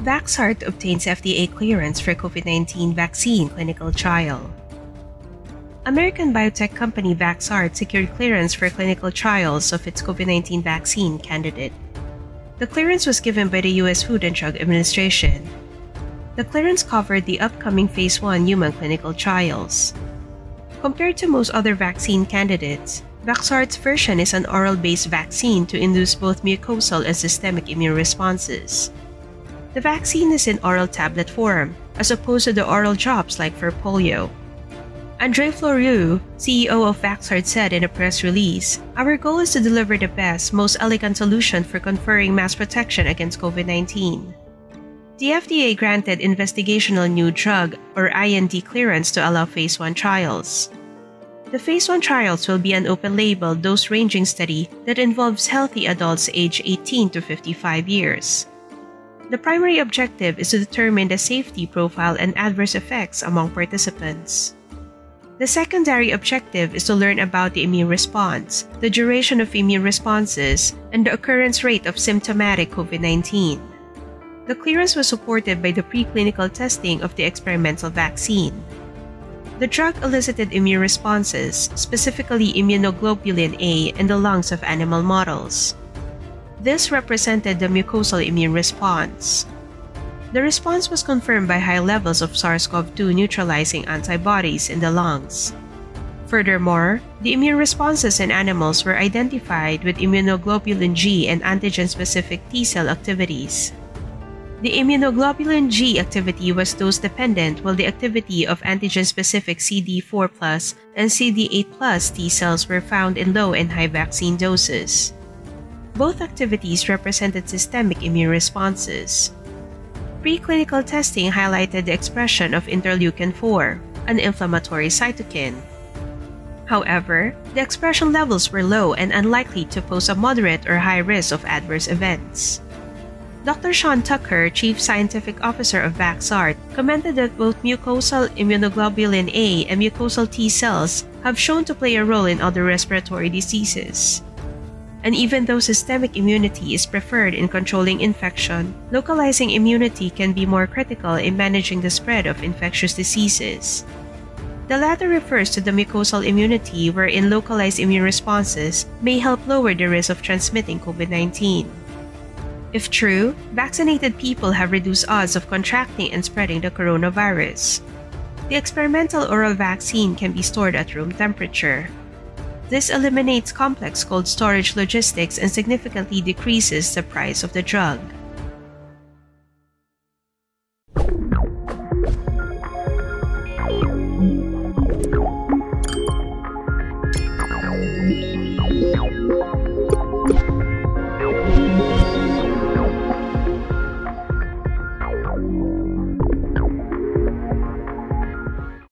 Vaxart obtains FDA clearance for COVID-19 vaccine clinical trial. American biotech company Vaxart secured clearance for clinical trials of its COVID-19 vaccine candidate. The clearance was given by the U.S. Food and Drug Administration. The clearance covered the upcoming Phase 1 human clinical trials. Compared to most other vaccine candidates, Vaxart's version is an oral-based vaccine to induce both mucosal and systemic immune responses. The vaccine is in oral tablet form, as opposed to the oral drops like for polio. André Fleurieu, CEO of Vaxart, said in a press release, "Our goal is to deliver the best, most elegant solution for conferring mass protection against COVID-19. The FDA granted Investigational New Drug, or IND, clearance to allow Phase 1 trials. The Phase 1 trials will be an open-label, dose-ranging study that involves healthy adults aged 18 to 55 years. The primary objective is to determine the safety profile and adverse effects among participants. The secondary objective is to learn about the immune response, the duration of immune responses, and the occurrence rate of symptomatic COVID-19. The clearance was supported by the preclinical testing of the experimental vaccine. The drug elicited immune responses, specifically immunoglobulin A, in the lungs of animal models. This represented the mucosal immune response. The response was confirmed by high levels of SARS-CoV-2 neutralizing antibodies in the lungs. Furthermore, the immune responses in animals were identified with immunoglobulin G and antigen-specific T-cell activities. The immunoglobulin G activity was dose-dependent, while the activity of antigen-specific CD4+ and CD8+ T-cells were found in low and high vaccine doses. Both activities represented systemic immune responses. Preclinical testing highlighted the expression of interleukin-4, an inflammatory cytokine. However, the expression levels were low and unlikely to pose a moderate or high risk of adverse events. Dr. Sean Tucker, Chief Scientific Officer of Vaxart, commented that both mucosal immunoglobulin A and mucosal T cells have shown to play a role in other respiratory diseases. And even though systemic immunity is preferred in controlling infection, localizing immunity can be more critical in managing the spread of infectious diseases. The latter refers to the mucosal immunity, wherein localized immune responses may help lower the risk of transmitting COVID-19. If true, vaccinated people have reduced odds of contracting and spreading the coronavirus. The experimental oral vaccine can be stored at room temperature. This eliminates complex cold storage logistics and significantly decreases the price of the drug.